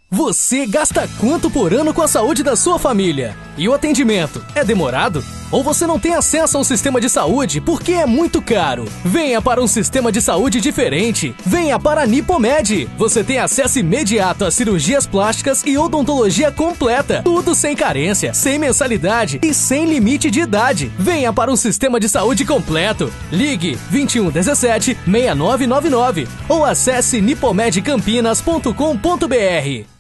Você gasta quanto por ano com a saúde da sua família? E o atendimento é demorado? Ou você não tem acesso a um sistema de saúde porque é muito caro? Venha para um sistema de saúde diferente. Venha para a Nipomed. Você tem acesso imediato a cirurgias plásticas e odontologia completa. Tudo sem carência, sem mensalidade e sem limite de idade. Venha para um sistema de saúde completo. Ligue 2117 6999 ou acesse nipomedcampinas.com.br.